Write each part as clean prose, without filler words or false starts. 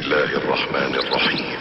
الله الرحمن الرحيم.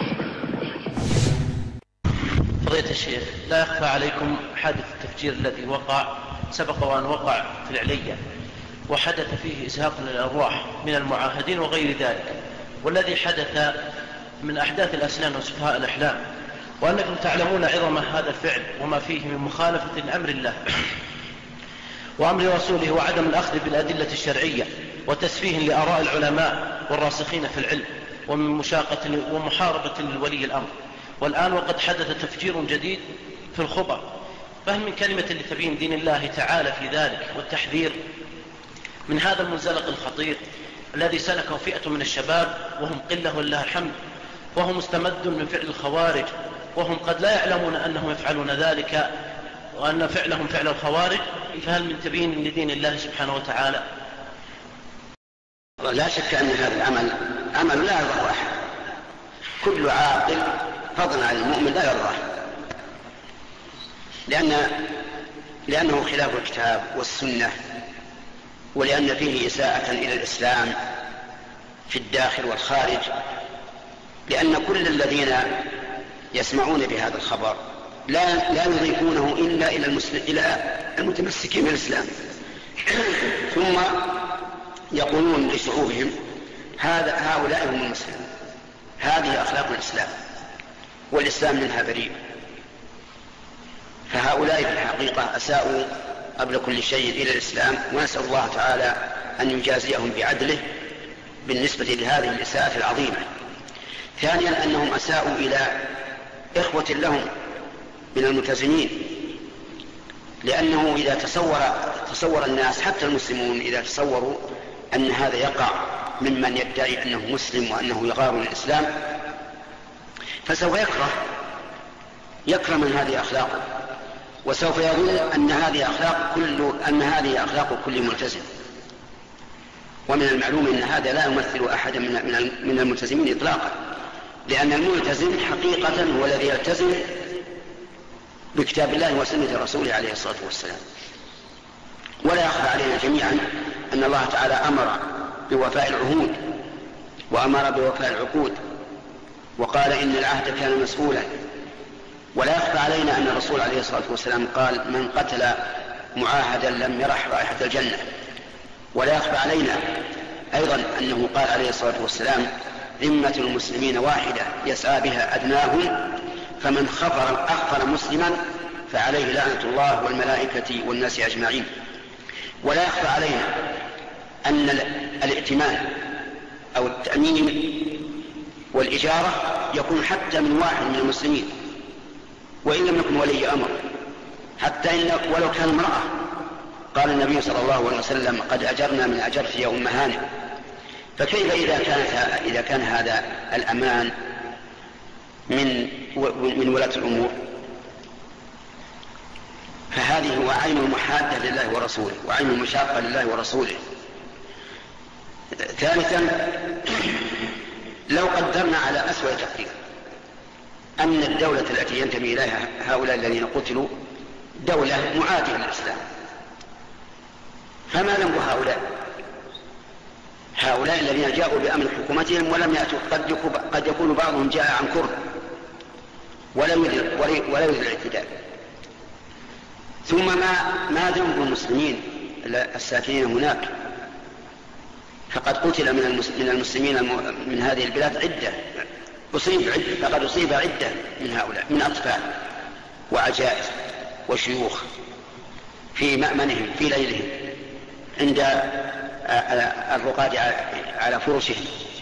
فضيلة الشيخ، لا يخفى عليكم حادث التفجير الذي سبق وأن وقع في العلية، وحدث فيه إزهاق للأرواح من المعاهدين وغير ذلك، والذي حدث من أحداث الأسنان وسفهاء الأحلام، وأنكم تعلمون عظم هذا الفعل وما فيه من مخالفة لأمر الله وأمر رسوله، وعدم الأخذ بالأدلة الشرعية، وتسفيه لآراء العلماء والراسخين في العلم، ومن مشاقة ومحاربة لولي الأمر. والآن وقد حدث تفجير جديد في الخبر، فهل من كلمة لتبيين دين الله تعالى في ذلك والتحذير من هذا المنزلق الخطير الذي سلكه فئة من الشباب، وهم قلة ولله الحمد، وهو مستمد من فعل الخوارج، وهم قد لا يعلمون أنهم يفعلون ذلك وأن فعلهم فعل الخوارج، فهل من تبيين لدين الله سبحانه وتعالى؟ لا شك أن هذا العمل عمل لا يرضاه أحد، كل عاقل فضلا عن المؤمن لا يرضاه، لأنه خلاف الكتاب والسنة، ولأن فيه إساءة إلى الإسلام في الداخل والخارج، لأن كل الذين يسمعون بهذا الخبر لا يضيفونه إلا إلى المتمسكين بالإسلام، ثم يقولون لشعوبهم هؤلاء هم المسلمون، هذه أخلاق الإسلام والإسلام منها بريء. فهؤلاء في الحقيقة أساءوا قبل كل شيء إلى الإسلام، ونسأل الله تعالى أن يجازيهم بعدله بالنسبة لهذه الإساءة العظيمة. ثانيا أنهم أساءوا إلى إخوة لهم من الملتزمين، لأنه إذا تصور الناس حتى المسلمون إذا تصوروا أن هذا يقع ممن يدعي أنه مسلم وأنه يغار من الإسلام، فسوف يكره من هذه أخلاقه، وسوف يظن أن هذه أخلاق كل ملتزم. ومن المعلوم أن هذا لا يمثل أحدا من الملتزمين إطلاقا، لأن الملتزم حقيقة هو الذي يلتزم بكتاب الله وسنة رسوله عليه الصلاة والسلام. ولا يخفى علينا جميعا أن الله تعالى أمر بوفاء العهود وأمر بوفاء العقود، وقال إن العهد كان مسؤولا. ولا يخفى علينا أن الرسول عليه الصلاة والسلام قال من قتل معاهدا لم يرح رائحة الجنة. ولا يخفى علينا أيضا أنه قال عليه الصلاة والسلام ذمة المسلمين واحدة يسعى بها أدناهم، فمن أغفر مسلما فعليه لعنة الله والملائكة والناس أجمعين. ولا يخفى علينا أن الائتمان أو التأمين والإجارة يكون حتى من واحد من المسلمين، وإن لم يكن ولي أمر، حتى ولو كان امرأة. قال النبي صلى الله عليه وسلم قد أجرنا من أجرت يا أم هانئ. فكيف إذا كان هذا الأمان من ولاة الأمور؟ فهذه هو عين المحادة لله ورسوله وعين المشاقة لله ورسوله. ثالثا، لو قدرنا على أسوأ تقدير أن الدولة التي ينتمي إليها هؤلاء الذين قتلوا دولة معادية للإسلام، فما ذنب هؤلاء الذين جاءوا بأمر حكومتهم ولم يأتوا؟ قد يكون بعضهم جاء عن كره ولا يريد الاعتداء. ثم ما ذنب المسلمين الساكنين هناك؟ فقد قتل من المسلمين من هذه البلاد عدة، فقد أصيب عدة من هؤلاء، من أطفال وعجائز وشيوخ في مأمنهم في ليلهم عند الرقاد على فرشهم.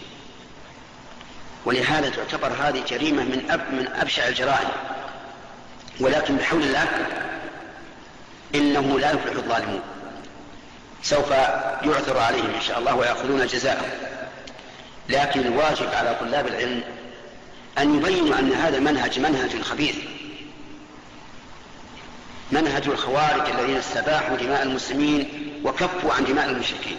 ولهذا تعتبر هذه جريمة من أبشع الجرائم. ولكن بحول الله إنه لا يفلح الظالمون، سوف يعثر عليهم إن شاء الله ويأخذون جزاءهم. لكن الواجب على طلاب العلم أن يبينوا أن هذا منهج خبيث، منهج الخوارج الذين استباحوا دماء المسلمين وكفوا عن دماء المشركين،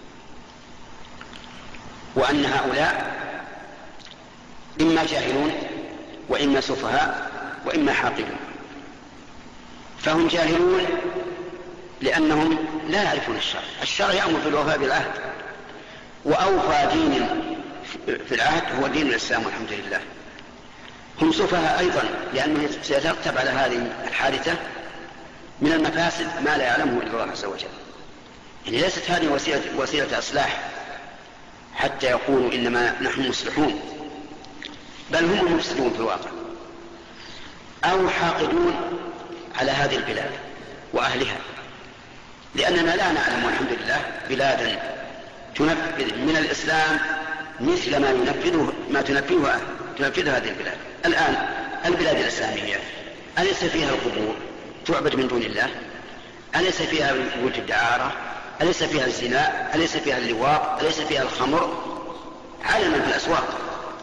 وأن هؤلاء إما جاهلون وإما سفهاء وإما حاقدون. فهم جاهلون لأنهم لا يعرفون الشرع يأمر بالوفاء بالعهد، وأوفى دين في العهد هو دين الإسلام والحمد لله. هم سفهاء أيضا، لأنه سيترتب على هذه الحادثة من المفاسد ما لا يعلمه إلا الله عز وجل. يعني ليست هذه وسيلة إصلاح حتى يقولوا إنما نحن مصلحون، بل هم المفسدون في الواقع، أو حاقدون على هذه البلاد وأهلها، لأننا لا نعلم والحمد لله بلادا تنفذ من الإسلام مثل ما تنفذه هذه البلاد. الآن البلاد الإسلامية أليس فيها القبور تعبد من دون الله؟ أليس فيها بيوت الدعارة؟ أليس فيها الزنا؟ أليس فيها اللواط؟ أليس فيها الخمر علنا في الأسواق؟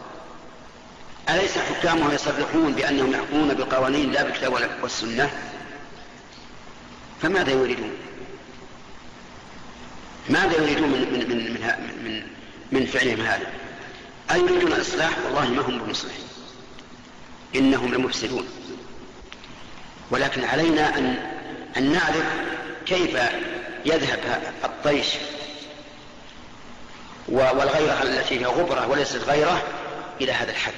أليس حكامها يصرحون بأنهم يحكمون بقوانين لا بالكتاب والسنة؟ فماذا يريدون؟ ماذا يريدون من فعلهم هذا؟ أيريدون الإصلاح؟ والله ما هم بمصلحين، إنهم لمفسدون. ولكن علينا أن نعرف كيف يذهب الطيش والغيرة التي هي غبرة وليست غيرة إلى هذا الحد.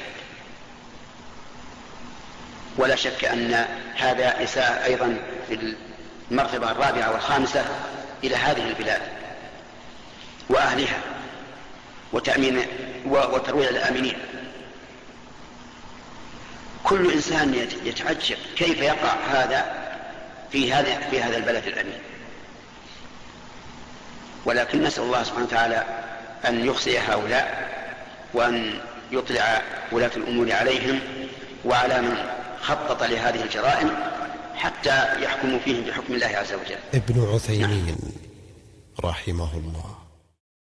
ولا شك أن هذا إساءة أيضا في المرتبة الرابعة والخامسة إلى هذه البلاد وأهلها وتأمين وترويع الآمنين. كل إنسان يتعجب كيف يقع هذا في هذا البلد الأمين. ولكن نسأل الله سبحانه وتعالى أن يخزي هؤلاء وأن يطلع ولاة الأمور عليهم وعلى من خطط لهذه الجرائم حتى يحكموا فيهم بحكم الله عز وجل. ابن عثيمين رحمه الله